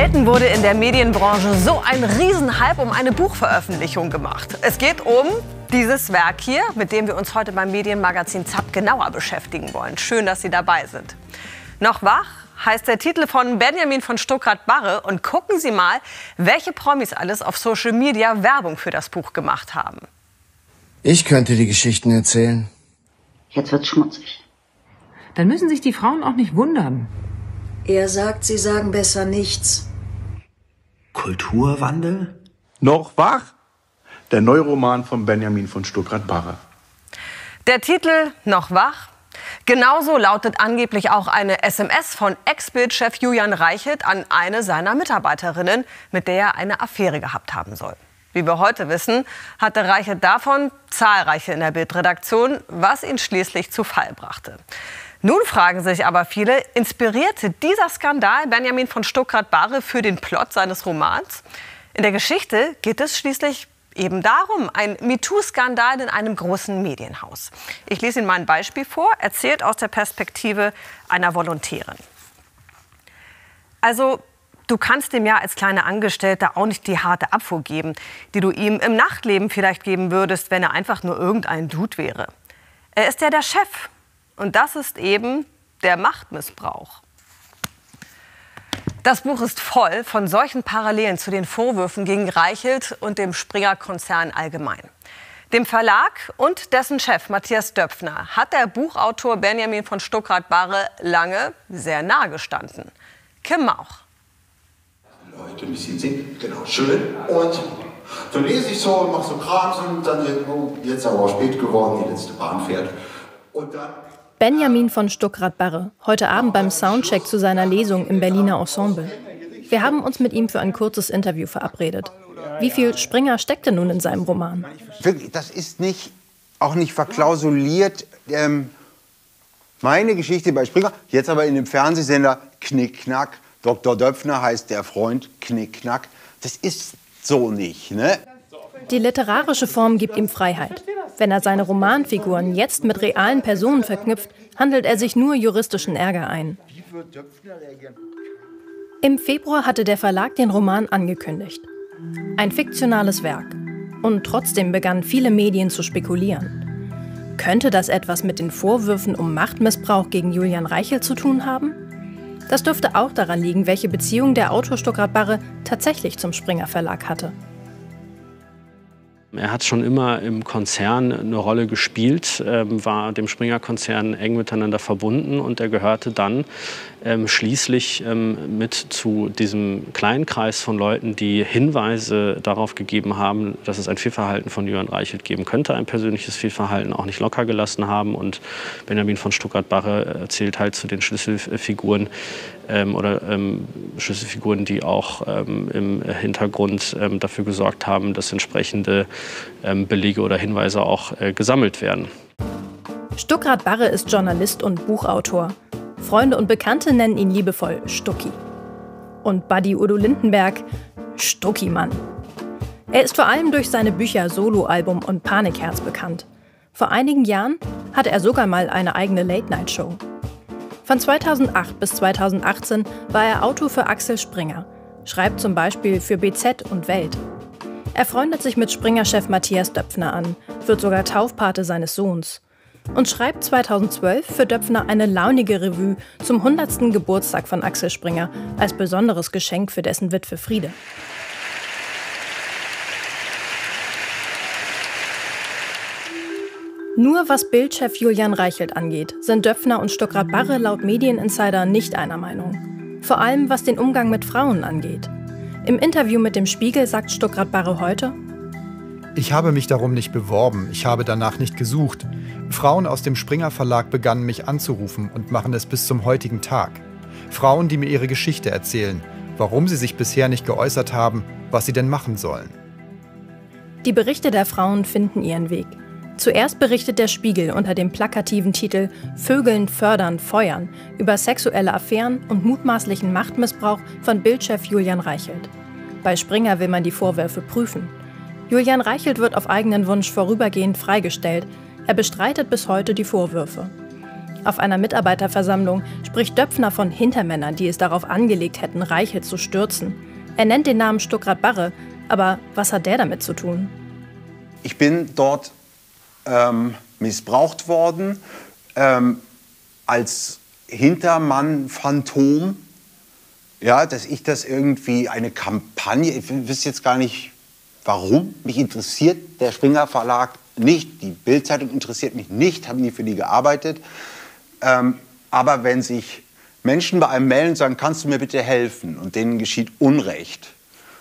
Selten wurde in der Medienbranche so ein Riesenhype um eine Buchveröffentlichung gemacht. Es geht um dieses Werk hier, mit dem wir uns heute beim Medienmagazin ZAP genauer beschäftigen wollen. Schön, dass Sie dabei sind. Noch wach heißt der Titel von Benjamin von Stuckrad-Barre. Und gucken Sie mal, welche Promis alles auf Social Media Werbung für das Buch gemacht haben. Ich könnte die Geschichten erzählen. Jetzt wird's schmutzig. Dann müssen sich die Frauen auch nicht wundern. Er sagt, sie sagen besser nichts. Kulturwandel? Noch wach? Der neue Roman von Benjamin von Stuckrad-Barre. Der Titel Noch wach? Genauso lautet angeblich auch eine SMS von Ex-Bild-Chef Julian Reichelt an eine seiner Mitarbeiterinnen, mit der er eine Affäre gehabt haben soll. Wie wir heute wissen, hatte Reichelt davon zahlreiche in der Bild-Redaktion, was ihn schließlich zu Fall brachte. Nun fragen sich aber viele, inspirierte dieser Skandal Benjamin von Stuckrad-Barre für den Plot seines Romans? In der Geschichte geht es schließlich eben darum, ein MeToo-Skandal in einem großen Medienhaus. Ich lese Ihnen mal ein Beispiel vor, erzählt aus der Perspektive einer Volontärin. Also, du kannst dem ja als kleine Angestellte auch nicht die harte Abfuhr geben, die du ihm im Nachtleben vielleicht geben würdest, wenn er einfach nur irgendein Dude wäre. Er ist ja der Chef. Und das ist eben der Machtmissbrauch. Das Buch ist voll von solchen Parallelen zu den Vorwürfen gegen Reichelt und dem Springer-Konzern allgemein. Dem Verlag und dessen Chef Matthias Döpfner hat der Buchautor Benjamin von Stuckrad-Barre lange sehr nahe gestanden. Kim Mauch. Leute ein bisschen singen, genau, schön. Und dann lese ich so und mache so Krams und dann oh, jetzt aber auch spät geworden, die letzte Bahn fährt. Und dann Benjamin von Stuckrad-Barre, heute Abend beim Soundcheck zu seiner Lesung im Berliner Ensemble. Wir haben uns mit ihm für ein kurzes Interview verabredet. Wie viel Springer steckte nun in seinem Roman? Wirklich, das ist auch nicht verklausuliert. Meine Geschichte bei Springer, jetzt aber in dem Fernsehsender Knickknack. Dr. Döpfner heißt der Freund, Knickknack. Das ist so nicht, ne? Die literarische Form gibt ihm Freiheit. Wenn er seine Romanfiguren jetzt mit realen Personen verknüpft, handelt er sich nur juristischen Ärger ein. Im Februar hatte der Verlag den Roman angekündigt. Ein fiktionales Werk. Und trotzdem begannen viele Medien zu spekulieren. Könnte das etwas mit den Vorwürfen um Machtmissbrauch gegen Julian Reichelt zu tun haben? Das dürfte auch daran liegen, welche Beziehung der Autor Stuckrad-Barre tatsächlich zum Springer Verlag hatte. Er hat schon immer im Konzern eine Rolle gespielt, war dem Springer-Konzern eng miteinander verbunden und er gehörte dann schließlich mit zu diesem kleinen Kreis von Leuten, die Hinweise darauf gegeben haben, dass es ein Fehlverhalten von Julian Reichelt geben könnte, ein persönliches Fehlverhalten auch nicht locker gelassen haben. Und Benjamin von Stuckrad-Barre zählt halt zu den Schlüsselfiguren, Schlüsselfiguren, die auch im Hintergrund dafür gesorgt haben, dass entsprechende Belege oder Hinweise auch gesammelt werden. Stuckrad-Barre ist Journalist und Buchautor. Freunde und Bekannte nennen ihn liebevoll Stucki. Und Buddy Udo Lindenberg, Stucki-Mann. Er ist vor allem durch seine Bücher Soloalbum und Panikherz bekannt. Vor einigen Jahren hatte er sogar mal eine eigene Late-Night-Show. Von 2008 bis 2018 war er Autor für Axel Springer, schreibt zum Beispiel für BZ und Welt. Er freundet sich mit Springer-Chef Matthias Döpfner an, wird sogar Taufpate seines Sohns und schreibt 2012 für Döpfner eine launige Revue zum 100. Geburtstag von Axel Springer als besonderes Geschenk für dessen Witwe Friede. Nur was Bild-Chef Julian Reichelt angeht, sind Döpfner und Stuckrad-Barre laut Medieninsider nicht einer Meinung. Vor allem was den Umgang mit Frauen angeht. Im Interview mit dem Spiegel sagt Stuckrad-Barre heute: Ich habe mich darum nicht beworben, ich habe danach nicht gesucht. Frauen aus dem Springer Verlag begannen mich anzurufen und machen es bis zum heutigen Tag. Frauen, die mir ihre Geschichte erzählen, warum sie sich bisher nicht geäußert haben, was sie denn machen sollen. Die Berichte der Frauen finden ihren Weg. Zuerst berichtet der Spiegel unter dem plakativen Titel »Vögeln, Fördern, Feuern« über sexuelle Affären und mutmaßlichen Machtmissbrauch von Bild-Chef Julian Reichelt. Bei Springer will man die Vorwürfe prüfen. Julian Reichelt wird auf eigenen Wunsch vorübergehend freigestellt. Er bestreitet bis heute die Vorwürfe. Auf einer Mitarbeiterversammlung spricht Döpfner von Hintermännern, die es darauf angelegt hätten, Reichelt zu stürzen. Er nennt den Namen Stuckrad-Barre, aber was hat der damit zu tun? Ich bin dort missbraucht worden als Hintermann-Phantom. Ja, dass ich das irgendwie eine Kampagne, ich weiß jetzt gar nicht, warum. Mich interessiert der Springer Verlag nicht, die Bild-Zeitung interessiert mich nicht, habe nie für die gearbeitet. Aber wenn sich Menschen bei einem melden und sagen, kannst du mir bitte helfen, und denen geschieht Unrecht,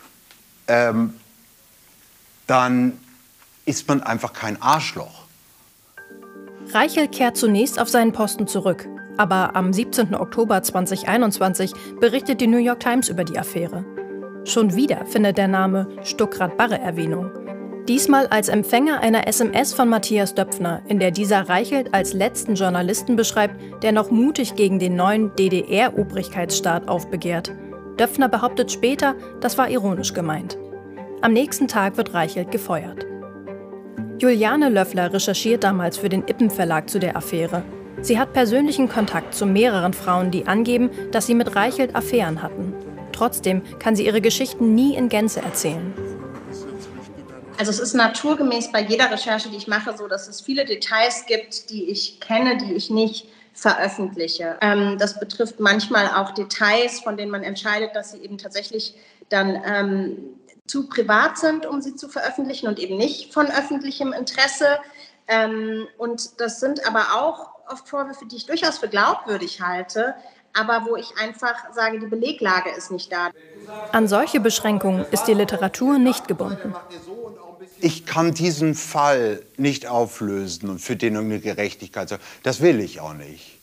dann ist man einfach kein Arschloch. Reichelt kehrt zunächst auf seinen Posten zurück. Aber am 17. Oktober 2021 berichtet die New York Times über die Affäre. Schon wieder findet der Name Stuckrad-Barre Erwähnung. Diesmal als Empfänger einer SMS von Matthias Döpfner, in der dieser Reichelt als letzten Journalisten beschreibt, der noch mutig gegen den neuen DDR-Obrigkeitsstaat aufbegehrt. Döpfner behauptet später, das war ironisch gemeint. Am nächsten Tag wird Reichelt gefeuert. Juliane Löffler recherchiert damals für den Ippen-Verlag zu der Affäre. Sie hat persönlichen Kontakt zu mehreren Frauen, die angeben, dass sie mit Reichelt Affären hatten. Trotzdem kann sie ihre Geschichten nie in Gänze erzählen. Also es ist naturgemäß bei jeder Recherche, die ich mache, so, dass es viele Details gibt, die ich kenne, die ich nicht veröffentliche. Das betrifft manchmal auch Details, von denen man entscheidet, dass sie eben tatsächlich dann zu privat sind, um sie zu veröffentlichen und eben nicht von öffentlichem Interesse. Und das sind aber auch oft Vorwürfe, die ich durchaus für glaubwürdig halte, aber wo ich einfach sage, die Beleglage ist nicht da. An solche Beschränkungen ist die Literatur nicht gebunden. Ich kann diesen Fall nicht auflösen und für den eine Gerechtigkeit sorgen. Das will ich auch nicht.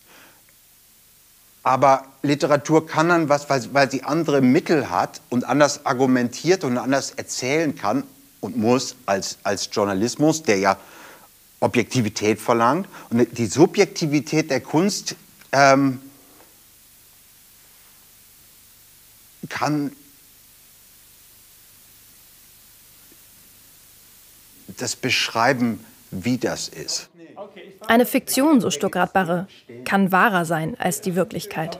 Aber Literatur kann dann was, weil sie andere Mittel hat und anders argumentiert und anders erzählen kann und muss als Journalismus, der ja Objektivität verlangt. Und die Subjektivität der Kunst kann das beschreiben, wie das ist. Eine Fiktion, so Stuckrad-Barre, kann wahrer sein als die Wirklichkeit.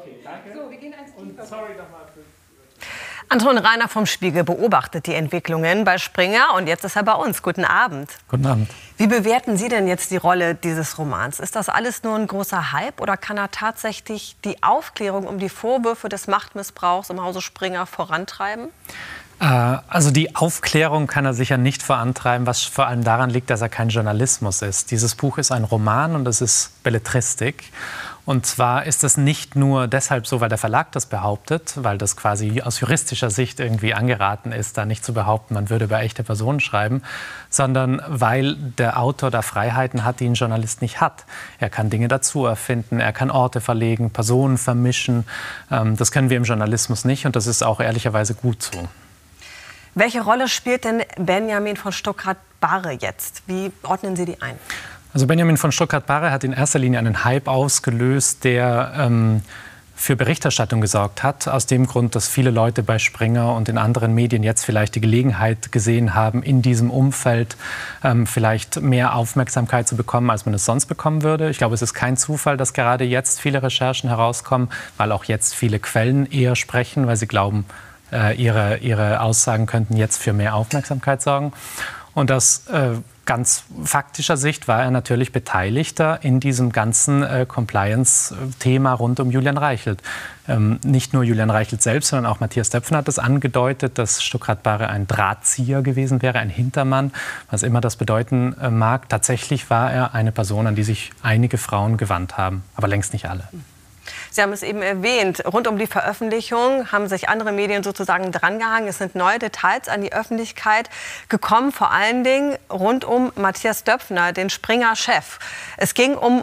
Anton Reiner vom Spiegel beobachtet die Entwicklungen bei Springer und jetzt ist er bei uns. Guten Abend. Guten Abend. Wie bewerten Sie denn jetzt die Rolle dieses Romans? Ist das alles nur ein großer Hype oder kann er tatsächlich die Aufklärung um die Vorwürfe des Machtmissbrauchs im Hause Springer vorantreiben? Also die Aufklärung kann er sicher nicht vorantreiben, was vor allem daran liegt, dass er kein Journalismus ist. Dieses Buch ist ein Roman und es ist Belletristik. Und zwar ist es nicht nur deshalb so, weil der Verlag das behauptet, weil das quasi aus juristischer Sicht irgendwie angeraten ist, da nicht zu behaupten, man würde über echte Personen schreiben, sondern weil der Autor da Freiheiten hat, die ein Journalist nicht hat. Er kann Dinge dazu erfinden, er kann Orte verlegen, Personen vermischen. Das können wir im Journalismus nicht und das ist auch ehrlicherweise gut so. Welche Rolle spielt denn Benjamin von Stuckrad-Barre jetzt? Wie ordnen Sie die ein? Also Benjamin von Stuckrad-Barre hat in erster Linie einen Hype ausgelöst, der für Berichterstattung gesorgt hat. Aus dem Grund, dass viele Leute bei Springer und in anderen Medien jetzt vielleicht die Gelegenheit gesehen haben, in diesem Umfeld vielleicht mehr Aufmerksamkeit zu bekommen, als man es sonst bekommen würde. Ich glaube, es ist kein Zufall, dass gerade jetzt viele Recherchen herauskommen, weil auch jetzt viele Quellen eher sprechen, weil sie glauben, ihre Aussagen könnten jetzt für mehr Aufmerksamkeit sorgen. Und aus ganz faktischer Sicht war er natürlich Beteiligter in diesem ganzen Compliance-Thema rund um Julian Reichelt. Nicht nur Julian Reichelt selbst, sondern auch Matthias Döpfner hat es angedeutet, dass Stuckrad-Barre ein Drahtzieher gewesen wäre, ein Hintermann, was immer das bedeuten mag. Tatsächlich war er eine Person, an die sich einige Frauen gewandt haben, aber längst nicht alle. Sie haben es eben erwähnt, rund um die Veröffentlichung haben sich andere Medien sozusagen drangehangen. Es sind neue Details an die Öffentlichkeit gekommen, vor allen Dingen rund um Matthias Döpfner, den Springer-Chef. Es ging um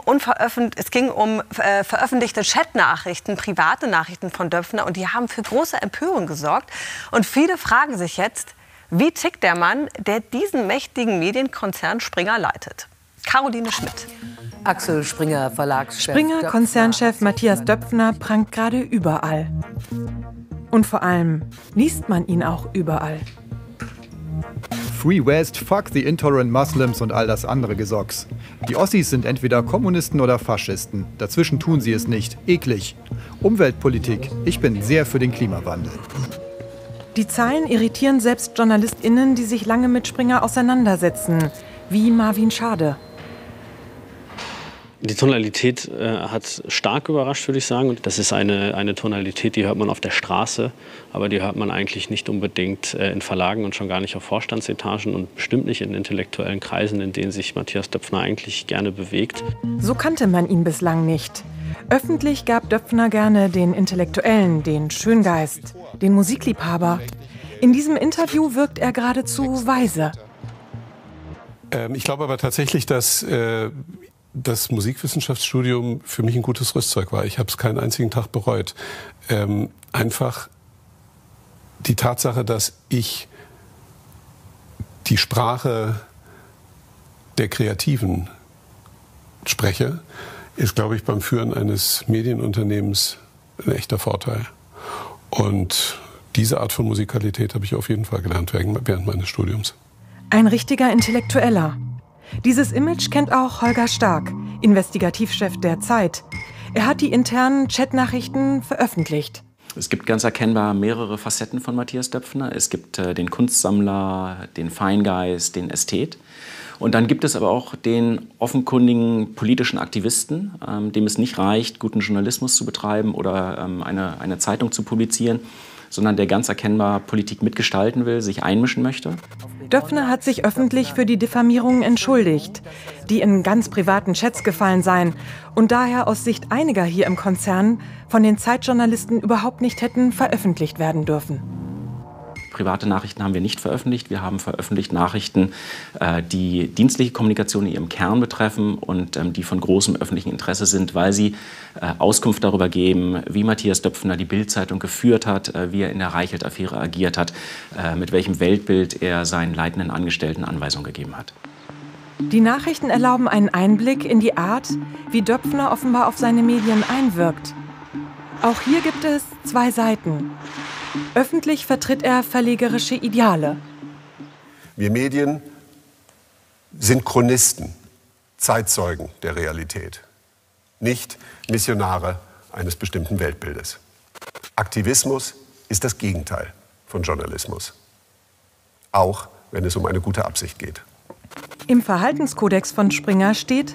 veröffentlichte Chatnachrichten, private Nachrichten von Döpfner und die haben für große Empörung gesorgt. Und viele fragen sich jetzt, wie tickt der Mann, der diesen mächtigen Medienkonzern Springer leitet? Caroline Schmidt. Axel Springer, Verlagschef. Springer-Konzernchef Matthias Döpfner prangt gerade überall. Und vor allem liest man ihn auch überall. Free West, Fuck the Intolerant Muslims und all das andere Gesocks. Die Ossis sind entweder Kommunisten oder Faschisten. Dazwischen tun sie es nicht. Eklig. Umweltpolitik. Ich bin sehr für den Klimawandel. Die Zahlen irritieren selbst JournalistInnen, die sich lange mit Springer auseinandersetzen, wie Marvin Schade. Die Tonalität hat stark überrascht, würde ich sagen. Und das ist eine Tonalität, die hört man auf der Straße, aber die hört man eigentlich nicht unbedingt in Verlagen und schon gar nicht auf Vorstandsetagen und bestimmt nicht in intellektuellen Kreisen, in denen sich Matthias Döpfner eigentlich gerne bewegt. So kannte man ihn bislang nicht. Öffentlich gab Döpfner gerne den Intellektuellen, den Schöngeist, den Musikliebhaber. In diesem Interview wirkt er geradezu weise. Ich glaube aber tatsächlich, dass das Musikwissenschaftsstudium für mich ein gutes Rüstzeug war. Ich habe es keinen einzigen Tag bereut. Einfach die Tatsache, dass ich die Sprache der Kreativen spreche, ist, glaube ich, beim Führen eines Medienunternehmens ein echter Vorteil. Und diese Art von Musikalität habe ich auf jeden Fall gelernt während meines Studiums. Ein richtiger Intellektueller. Dieses Image kennt auch Holger Stark, Investigativchef der Zeit. Er hat die internen Chatnachrichten veröffentlicht. Es gibt ganz erkennbar mehrere Facetten von Matthias Döpfner. Es gibt den Kunstsammler, den Feingeist, den Ästhet. Und dann gibt es aber auch den offenkundigen politischen Aktivisten, dem es nicht reicht, guten Journalismus zu betreiben oder eine Zeitung zu publizieren, sondern der ganz erkennbar Politik mitgestalten will, sich einmischen möchte. Döpfner hat sich öffentlich für die Diffamierungen entschuldigt, die in ganz privaten Chats gefallen seien und daher aus Sicht einiger hier im Konzern von den Zeitjournalisten überhaupt nicht hätten veröffentlicht werden dürfen. Private Nachrichten haben wir nicht veröffentlicht. Wir haben veröffentlicht Nachrichten, die dienstliche Kommunikation in ihrem Kern betreffen und die von großem öffentlichen Interesse sind, weil sie Auskunft darüber geben, wie Matthias Döpfner die Bild-Zeitung geführt hat, wie er in der Reichelt-Affäre agiert hat, mit welchem Weltbild er seinen leitenden Angestellten Anweisungen gegeben hat. Die Nachrichten erlauben einen Einblick in die Art, wie Döpfner offenbar auf seine Medien einwirkt. Auch hier gibt es zwei Seiten. Öffentlich vertritt er verlegerische Ideale. Wir Medien sind Chronisten, Zeitzeugen der Realität, nicht Missionare eines bestimmten Weltbildes. Aktivismus ist das Gegenteil von Journalismus, auch wenn es um eine gute Absicht geht. Im Verhaltenskodex von Springer steht: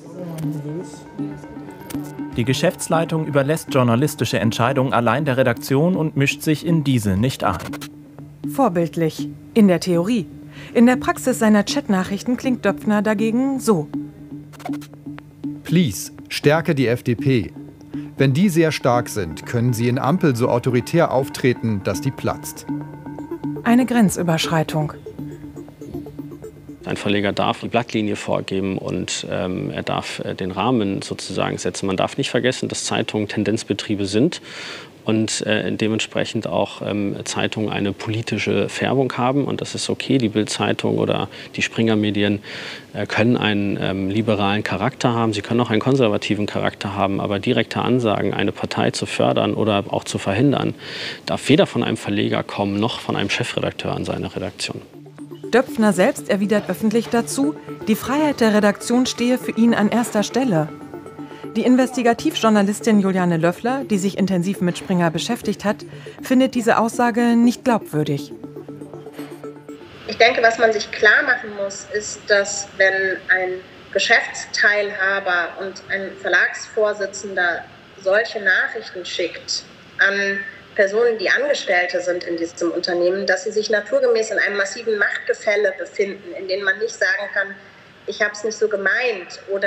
Die Geschäftsleitung überlässt journalistische Entscheidungen allein der Redaktion und mischt sich in diese nicht ein. Vorbildlich. In der Theorie. In der Praxis seiner Chatnachrichten klingt Döpfner dagegen so. Please, stärke die FDP. Wenn die sehr stark sind, können sie in Ampel so autoritär auftreten, dass die platzt. Eine Grenzüberschreitung. Ein Verleger darf die Blattlinie vorgeben und er darf den Rahmen sozusagen setzen. Man darf nicht vergessen, dass Zeitungen Tendenzbetriebe sind und dementsprechend auch Zeitungen eine politische Färbung haben. Und das ist okay. Die Bild-Zeitung oder die Springer-Medien können einen liberalen Charakter haben. Sie können auch einen konservativen Charakter haben. Aber direkte Ansagen, eine Partei zu fördern oder auch zu verhindern, darf weder von einem Verleger kommen, noch von einem Chefredakteur an seiner Redaktion. Döpfner selbst erwidert öffentlich dazu, die Freiheit der Redaktion stehe für ihn an erster Stelle. Die Investigativjournalistin Juliane Löffler, die sich intensiv mit Springer beschäftigt hat, findet diese Aussage nicht glaubwürdig. Ich denke, was man sich klar machen muss, ist, dass wenn ein Geschäftsteilhaber und ein Verlagsvorsitzender solche Nachrichten schickt an Personen, die Angestellte sind in diesem Unternehmen, dass sie sich naturgemäß in einem massiven Machtgefälle befinden, in dem man nicht sagen kann, ich habe es nicht so gemeint oder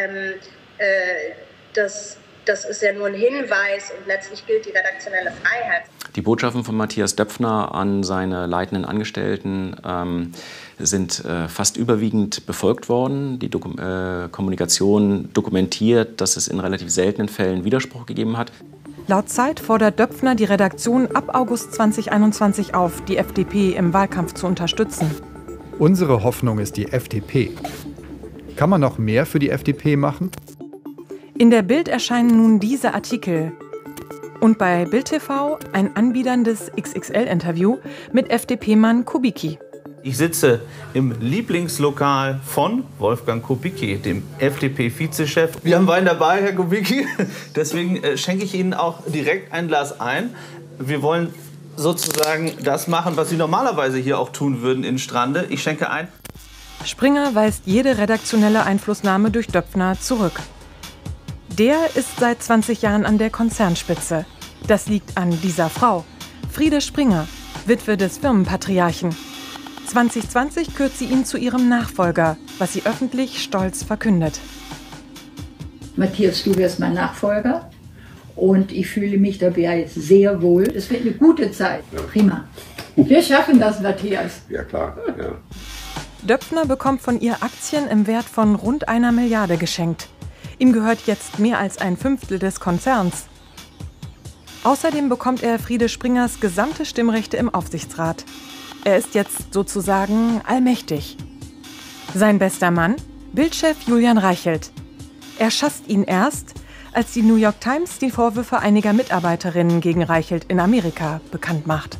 das ist ja nur ein Hinweis und letztlich gilt die redaktionelle Freiheit. Die Botschaften von Matthias Döpfner an seine leitenden Angestellten sind fast überwiegend befolgt worden. Die Kommunikation dokumentiert, dass es in relativ seltenen Fällen Widerspruch gegeben hat. Laut Zeit fordert Döpfner die Redaktion ab August 2021 auf, die FDP im Wahlkampf zu unterstützen. Unsere Hoffnung ist die FDP. Kann man noch mehr für die FDP machen? In der Bild erscheinen nun diese Artikel. Und bei Bild TV ein anbiederndes XXL-Interview mit FDP-Mann Kubicki. Ich sitze im Lieblingslokal von Wolfgang Kubicki, dem FDP-Vizechef. Wir haben Wein dabei, Herr Kubicki. Deswegen schenke ich Ihnen auch direkt ein Glas ein. Wir wollen sozusagen das machen, was Sie normalerweise hier auch tun würden in Strande. Ich schenke ein. Springer weist jede redaktionelle Einflussnahme durch Döpfner zurück. Der ist seit 20 Jahren an der Konzernspitze. Das liegt an dieser Frau, Friede Springer, Witwe des Firmenpatriarchen. 2020 kürt sie ihn zu ihrem Nachfolger, was sie öffentlich stolz verkündet. Matthias, du wirst mein Nachfolger und ich fühle mich dabei jetzt sehr wohl. Es wird eine gute Zeit. Ja. Prima. Wir schaffen das, Matthias. Ja, klar. Ja. Döpfner bekommt von ihr Aktien im Wert von rund 1 Milliarde geschenkt. Ihm gehört jetzt mehr als 1/5 des Konzerns. Außerdem bekommt er Friede Springers gesamte Stimmrechte im Aufsichtsrat. Er ist jetzt sozusagen allmächtig. Sein bester Mann? Bildchef Julian Reichelt. Er schasst ihn erst, als die New York Times die Vorwürfe einiger Mitarbeiterinnen gegen Reichelt in Amerika bekannt macht.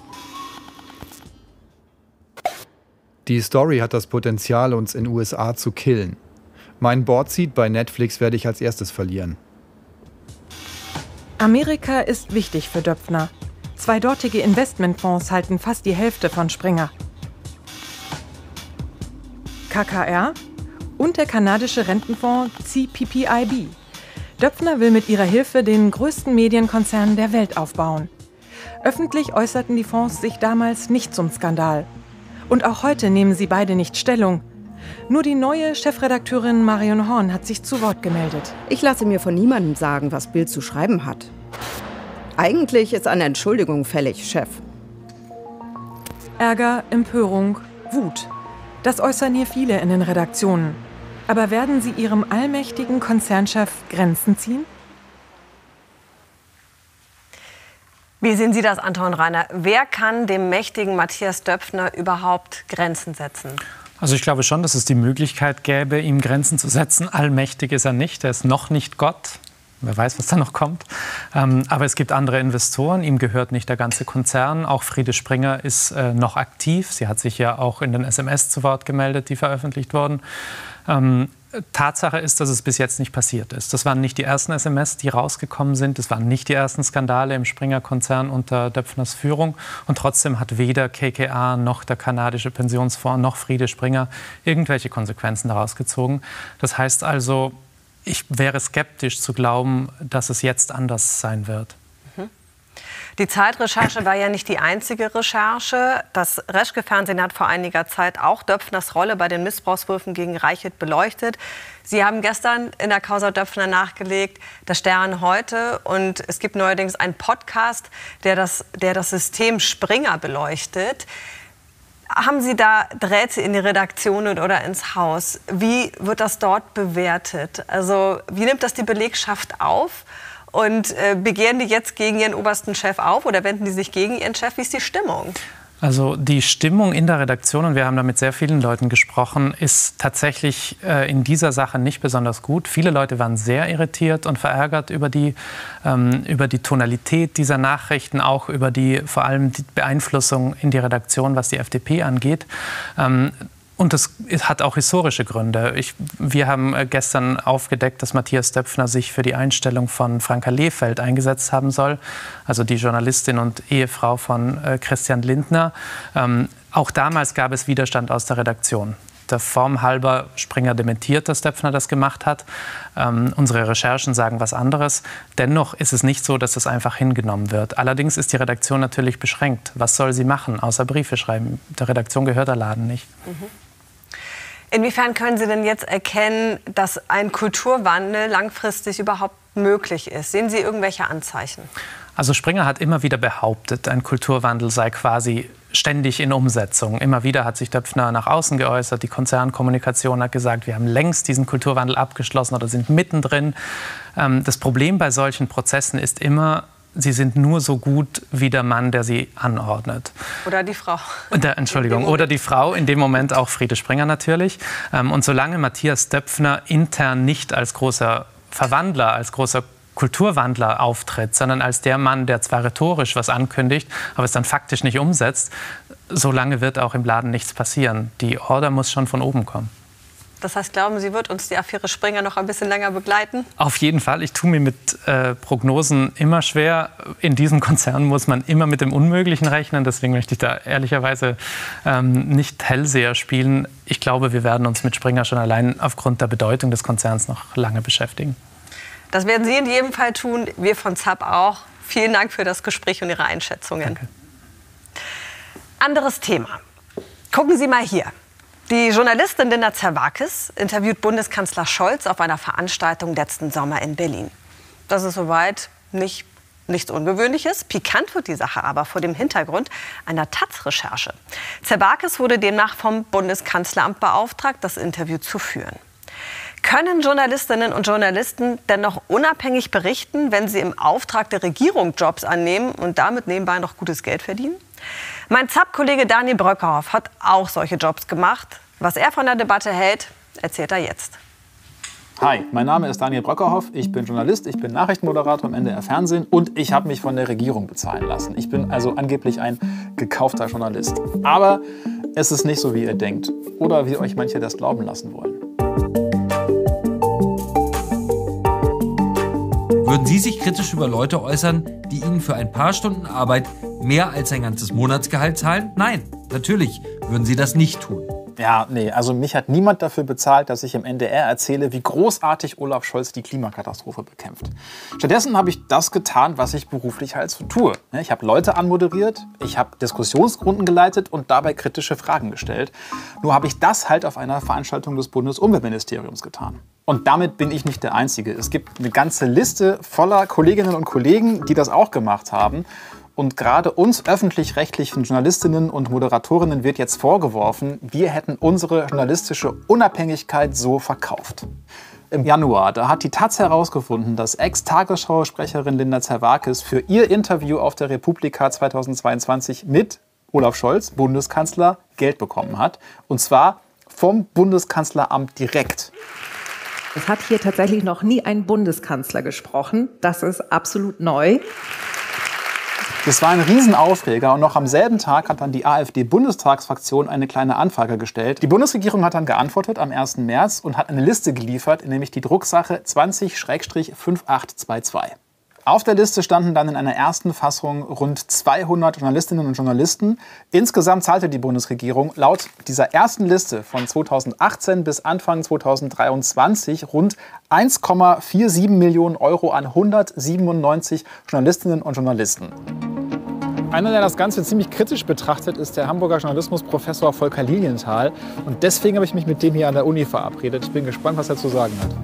Die Story hat das Potenzial, uns in den USA zu killen. Mein Boardseat bei Netflix werde ich als erstes verlieren. Amerika ist wichtig für Döpfner. 2 dortige Investmentfonds halten fast die Hälfte von Springer. KKR und der kanadische Rentenfonds CPPIB. Döpfner will mit ihrer Hilfe den größten Medienkonzern der Welt aufbauen. Öffentlich äußerten die Fonds sich damals nicht zum Skandal. Und auch heute nehmen sie beide nicht Stellung. Nur die neue Chefredakteurin Marion Horn hat sich zu Wort gemeldet. Ich lasse mir von niemandem sagen, was Bild zu schreiben hat. Eigentlich ist eine Entschuldigung fällig, Chef. Ärger, Empörung, Wut. Das äußern hier viele in den Redaktionen. Aber werden sie ihrem allmächtigen Konzernchef Grenzen ziehen? Wie sehen Sie das, Anton Reiner? Wer kann dem mächtigen Matthias Döpfner überhaupt Grenzen setzen? Also ich glaube schon, dass es die Möglichkeit gäbe, ihm Grenzen zu setzen. Allmächtig ist er nicht, er ist noch nicht Gott. Wer weiß, was da noch kommt. Aber es gibt andere Investoren, ihm gehört nicht der ganze Konzern. Auch Friede Springer ist noch aktiv. Sie hat sich ja auch in den SMS zu Wort gemeldet, die veröffentlicht wurden. Tatsache ist, dass es bis jetzt nicht passiert ist. Das waren nicht die ersten SMS, die rausgekommen sind. Das waren nicht die ersten Skandale im Springer-Konzern unter Döpfners Führung. Und trotzdem hat weder KKR noch der kanadische Pensionsfonds noch Friede Springer irgendwelche Konsequenzen daraus gezogen. Das heißt also, ich wäre skeptisch zu glauben, dass es jetzt anders sein wird. Die Zeitrecherche war ja nicht die einzige Recherche. Das Reschke-Fernsehen hat vor einiger Zeit auch Döpfners Rolle bei den Missbrauchsvorwürfen gegen Reichelt beleuchtet. Sie haben gestern in der Causa Döpfner nachgelegt, der Stern heute. Und es gibt neuerdings einen Podcast, der das System Springer beleuchtet. Haben Sie da Drähte in die Redaktionen oder ins Haus? Wie wird das dort bewertet? Also wie nimmt das die Belegschaft auf? Und begehren die jetzt gegen ihren obersten Chef auf oder wenden die sich gegen ihren Chef? Wie ist die Stimmung? Also die Stimmung in der Redaktion, und wir haben da mit sehr vielen Leuten gesprochen, ist tatsächlich in dieser Sache nicht besonders gut. Viele Leute waren sehr irritiert und verärgert über die Tonalität dieser Nachrichten, auch über vor allem die Beeinflussung in die Redaktion, was die FDP angeht. Und das hat auch historische Gründe. Wir haben gestern aufgedeckt, dass Matthias Döpfner sich für die Einstellung von Franka Lehfeldt eingesetzt haben soll, also die Journalistin und Ehefrau von Christian Lindner. Auch damals gab es Widerstand aus der Redaktion. Der Form halber Springer dementiert, dass Döpfner das gemacht hat. Unsere Recherchen sagen was anderes. Dennoch ist es nicht so, dass das einfach hingenommen wird. Allerdings ist die Redaktion natürlich beschränkt. Was soll sie machen, außer Briefe schreiben? Der Redaktion gehört der Laden nicht. Inwiefern können Sie denn jetzt erkennen, dass ein Kulturwandel langfristig überhaupt möglich ist? Sehen Sie irgendwelche Anzeichen? Also Springer hat immer wieder behauptet, ein Kulturwandel sei quasi ständig in Umsetzung. Immer wieder hat sich Döpfner nach außen geäußert. Die Konzernkommunikation hat gesagt, wir haben längst diesen Kulturwandel abgeschlossen oder sind mittendrin. Das Problem bei solchen Prozessen ist immer, sie sind nur so gut wie der Mann, der sie anordnet. Oder die Frau. Oder die Frau, in dem Moment auch Friede Springer natürlich. Und solange Matthias Döpfner intern nicht als großer Verwandler, als großer Kulturwandler auftritt, sondern als der Mann, der zwar rhetorisch was ankündigt, aber es dann faktisch nicht umsetzt, solange wird auch im Laden nichts passieren. Die Order muss schon von oben kommen. Das heißt, glauben Sie, wird uns die Affäre Springer noch ein bisschen länger begleiten? Auf jeden Fall. Ich tue mir mit Prognosen immer schwer. In diesem Konzern muss man immer mit dem Unmöglichen rechnen. Deswegen möchte ich da ehrlicherweise nicht Hellseher spielen. Ich glaube, wir werden uns mit Springer schon allein aufgrund der Bedeutung des Konzerns noch lange beschäftigen. Das werden Sie in jedem Fall tun. Wir von ZAP auch. Vielen Dank für das Gespräch und Ihre Einschätzungen. Danke. Anderes Thema. Gucken Sie mal hier. Die Journalistin Linda Zerwakis interviewt Bundeskanzler Scholz auf einer Veranstaltung letzten Sommer in Berlin. Das ist soweit nichts Ungewöhnliches. Pikant wird die Sache aber vor dem Hintergrund einer Taz-Recherche. Zerwakis wurde demnach vom Bundeskanzleramt beauftragt, das Interview zu führen. Können Journalistinnen und Journalisten denn noch unabhängig berichten, wenn sie im Auftrag der Regierung Jobs annehmen und damit nebenbei noch gutes Geld verdienen? Mein ZAP-Kollege Daniel Bröckerhoff hat auch solche Jobs gemacht. Was er von der Debatte hält, erzählt er jetzt. Hi, mein Name ist Daniel Bröckerhoff. Ich bin Journalist, ich bin Nachrichtenmoderator im NDR Fernsehen und ich habe mich von der Regierung bezahlen lassen. Ich bin also angeblich ein gekaufter Journalist. Aber es ist nicht so, wie ihr denkt oder wie euch manche das glauben lassen wollen. Würden Sie sich kritisch über Leute äußern, die Ihnen für ein paar Stunden Arbeit mehr als ein ganzes Monatsgehalt zahlen? Nein, natürlich würden Sie das nicht tun. Ja, nee, also mich hat niemand dafür bezahlt, dass ich im NDR erzähle, wie großartig Olaf Scholz die Klimakatastrophe bekämpft. Stattdessen habe ich das getan, was ich beruflich halt so tue. Ich habe Leute anmoderiert, ich habe Diskussionsrunden geleitet und dabei kritische Fragen gestellt. Nur habe ich das halt auf einer Veranstaltung des Bundesumweltministeriums getan. Und damit bin ich nicht der Einzige. Es gibt eine ganze Liste voller Kolleginnen und Kollegen, die das auch gemacht haben. Und gerade uns öffentlich-rechtlichen Journalistinnen und Moderatorinnen wird jetzt vorgeworfen, wir hätten unsere journalistische Unabhängigkeit so verkauft. Im Januar, da hat die Taz herausgefunden, dass Ex-Tagesschau-Sprecherin Linda Zerwakis für ihr Interview auf der Republika 2022 mit Olaf Scholz, Bundeskanzler, Geld bekommen hat. Und zwar vom Bundeskanzleramt direkt. Es hat hier tatsächlich noch nie ein Bundeskanzler gesprochen. Das ist absolut neu. Das war ein Riesenaufreger und noch am selben Tag hat dann die AfD-Bundestagsfraktion eine kleine Anfrage gestellt. Die Bundesregierung hat dann geantwortet am 1. März und hat eine Liste geliefert, nämlich die Drucksache 20-5822. Auf der Liste standen dann in einer ersten Fassung rund 200 Journalistinnen und Journalisten. Insgesamt zahlte die Bundesregierung laut dieser ersten Liste von 2018 bis Anfang 2023 rund 1,47 Millionen Euro an 197 Journalistinnen und Journalisten. Einer, der das Ganze ziemlich kritisch betrachtet, ist der Hamburger Journalismusprofessor Volker Lilienthal. Und deswegen habe ich mich mit dem hier an der Uni verabredet. Ich bin gespannt, was er zu sagen hat.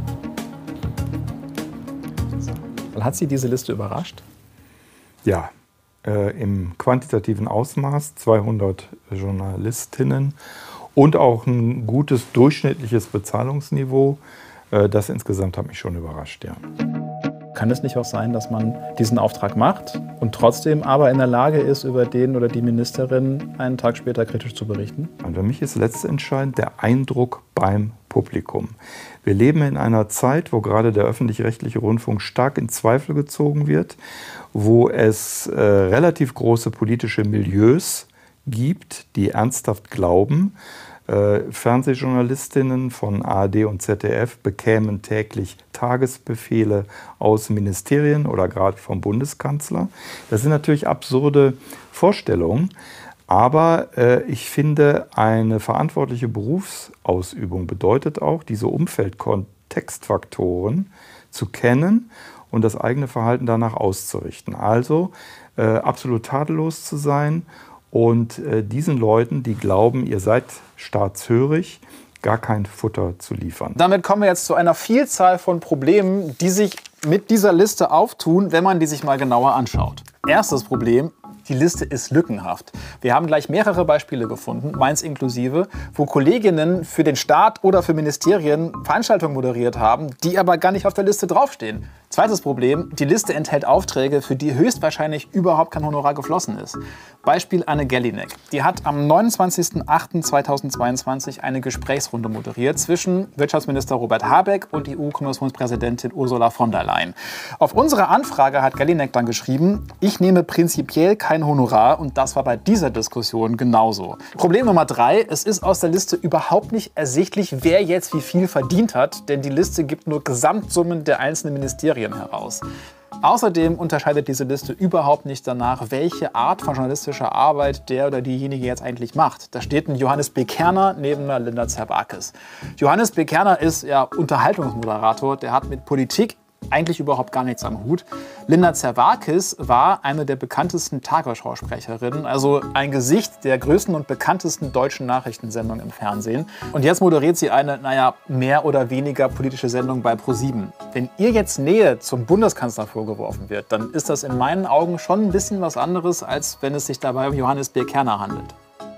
Hat Sie diese Liste überrascht? Ja, im quantitativen Ausmaß 200 Journalistinnen und auch ein gutes durchschnittliches Bezahlungsniveau. Das insgesamt hat mich schon überrascht, ja. Kann es nicht auch sein, dass man diesen Auftrag macht und trotzdem aber in der Lage ist, über den oder die Ministerin einen Tag später kritisch zu berichten? Und für mich ist letztendlich der Eindruck beim Publikum. Wir leben in einer Zeit, wo gerade der öffentlich-rechtliche Rundfunk stark in Zweifel gezogen wird, wo es relativ große politische Milieus gibt, die ernsthaft glauben, Fernsehjournalistinnen von ARD und ZDF bekämen täglich Tagesbefehle aus Ministerien oder gerade vom Bundeskanzler. Das sind natürlich absurde Vorstellungen, aber ich finde, eine verantwortliche Berufsausübung bedeutet auch, diese Umfeldkontextfaktoren zu kennen und das eigene Verhalten danach auszurichten. Also absolut tadellos zu sein und diesen Leuten, die glauben, ihr seid staatshörig, gar kein Futter zu liefern. Damit kommen wir jetzt zu einer Vielzahl von Problemen, die sich mit dieser Liste auftun, wenn man die sich mal genauer anschaut. Erstes Problem: Die Liste ist lückenhaft. Wir haben gleich mehrere Beispiele gefunden, meins inklusive, wo Kolleginnen für den Staat oder für Ministerien Veranstaltungen moderiert haben, die aber gar nicht auf der Liste draufstehen. Zweites Problem, die Liste enthält Aufträge, für die höchstwahrscheinlich überhaupt kein Honorar geflossen ist. Beispiel Anne Gellinek. Die hat am 29.08.2022 eine Gesprächsrunde moderiert zwischen Wirtschaftsminister Robert Habeck und EU-Kommissionspräsidentin Ursula von der Leyen. Auf unsere Anfrage hat Gellinek dann geschrieben, ich nehme prinzipiell kein Honorar, und das war bei dieser Diskussion genauso. Problem Nummer 3, es ist aus der Liste überhaupt nicht ersichtlich, wer jetzt wie viel verdient hat, denn die Liste gibt nur Gesamtsummen der einzelnen Ministerien heraus. Außerdem unterscheidet diese Liste überhaupt nicht danach, welche Art von journalistischer Arbeit der oder diejenige jetzt eigentlich macht. Da steht ein Johannes B. Kerner neben einer Linda Zerwakis. Johannes B. Kerner ist ja Unterhaltungsmoderator, der hat mit Politik eigentlich überhaupt gar nichts am Hut. Linda Zerwakis war eine der bekanntesten Tagesschausprecherinnen, also ein Gesicht der größten und bekanntesten deutschen Nachrichtensendung im Fernsehen. Und jetzt moderiert sie eine, mehr oder weniger politische Sendung bei ProSieben. Wenn ihr jetzt Nähe zum Bundeskanzler vorgeworfen wird, dann ist das in meinen Augen schon ein bisschen was anderes, als wenn es sich dabei um Johannes B. Kerner handelt.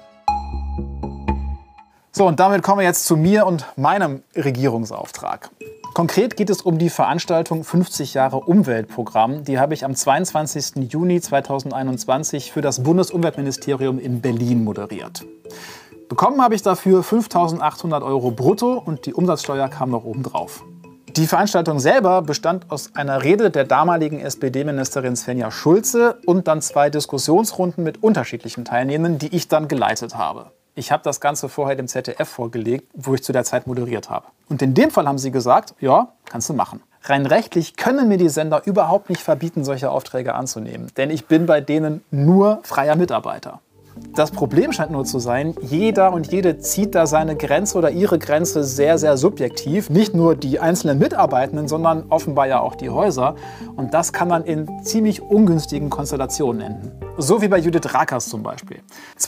So, und damit kommen wir jetzt zu mir und meinem Regierungsauftrag. Konkret geht es um die Veranstaltung 50 Jahre Umweltprogramm. Die habe ich am 22. Juni 2021 für das Bundesumweltministerium in Berlin moderiert. Bekommen habe ich dafür 5.800 € brutto und die Umsatzsteuer kam noch obendrauf. Die Veranstaltung selber bestand aus einer Rede der damaligen SPD-Ministerin Svenja Schulze und dann 2 Diskussionsrunden mit unterschiedlichen Teilnehmenden, die ich dann geleitet habe. Ich habe das Ganze vorher dem ZDF vorgelegt, wo ich zu der Zeit moderiert habe. Und in dem Fall haben sie gesagt, ja, kannst du machen. Rein rechtlich können mir die Sender überhaupt nicht verbieten, solche Aufträge anzunehmen. Denn ich bin bei denen nur freier Mitarbeiter. Das Problem scheint nur zu sein, jeder und jede zieht da seine Grenze oder ihre Grenze sehr, sehr subjektiv. Nicht nur die einzelnen Mitarbeitenden, sondern offenbar ja auch die Häuser. Und das kann dann in ziemlich ungünstigen Konstellationen enden. So wie bei Judith Rakers zum Beispiel.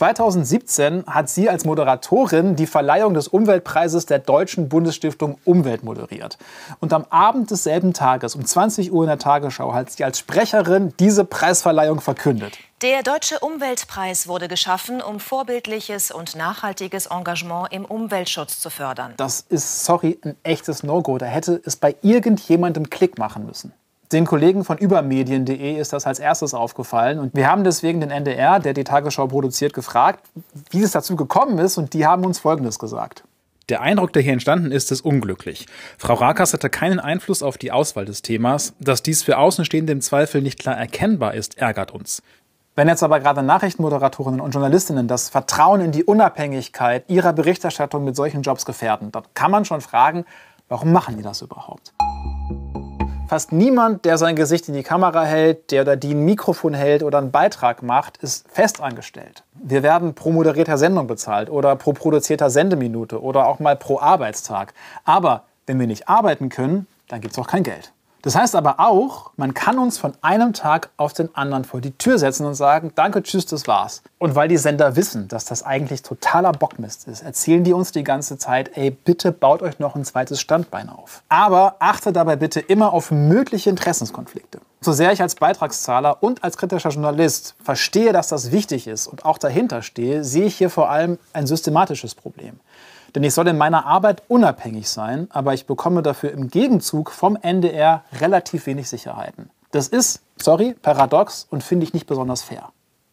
2017 hat sie als Moderatorin die Verleihung des Umweltpreises der Deutschen Bundesstiftung Umwelt moderiert. Und am Abend desselben Tages um 20 Uhr in der Tagesschau hat sie als Sprecherin diese Preisverleihung verkündet. Der Deutsche Umweltpreis wurde geschaffen, um vorbildliches und nachhaltiges Engagement im Umweltschutz zu fördern. Das ist, sorry, ein echtes No-Go. Da hätte es bei irgendjemandem Klick machen müssen. Den Kollegen von übermedien.de ist das als erstes aufgefallen. Und wir haben deswegen den NDR, der die Tagesschau produziert, gefragt, wie es dazu gekommen ist. Und die haben uns Folgendes gesagt. Der Eindruck, der hier entstanden ist, ist unglücklich. Frau Rakers hatte keinen Einfluss auf die Auswahl des Themas. Dass dies für Außenstehende im Zweifel nicht klar erkennbar ist, ärgert uns. Wenn jetzt aber gerade Nachrichtenmoderatorinnen und Journalistinnen das Vertrauen in die Unabhängigkeit ihrer Berichterstattung mit solchen Jobs gefährden, dann kann man schon fragen, warum machen die das überhaupt? Fast niemand, der sein Gesicht in die Kamera hält, der oder die ein Mikrofon hält oder einen Beitrag macht, ist festangestellt. Wir werden pro moderierter Sendung bezahlt oder pro produzierter Sendeminute oder auch mal pro Arbeitstag. Aber wenn wir nicht arbeiten können, dann gibt es auch kein Geld. Das heißt aber auch, man kann uns von einem Tag auf den anderen vor die Tür setzen und sagen, danke, tschüss, das war's. Und weil die Sender wissen, dass das eigentlich totaler Bockmist ist, erzählen die uns die ganze Zeit, ey, bitte baut euch noch ein zweites Standbein auf. Aber achtet dabei bitte immer auf mögliche Interessenskonflikte. So sehr ich als Beitragszahler und als kritischer Journalist verstehe, dass das wichtig ist und auch dahinter stehe, sehe ich hier vor allem ein systematisches Problem. Denn ich soll in meiner Arbeit unabhängig sein, aber ich bekomme dafür im Gegenzug vom NDR relativ wenig Sicherheiten. Das ist, sorry, paradox und finde ich nicht besonders fair.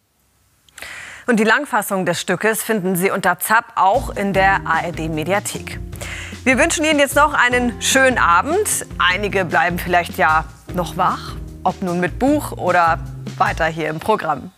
Und die Langfassung des Stückes finden Sie unter ZAP auch in der ARD-Mediathek. Wir wünschen Ihnen jetzt noch einen schönen Abend. Einige bleiben vielleicht ja noch wach, ob nun mit Buch oder weiter hier im Programm.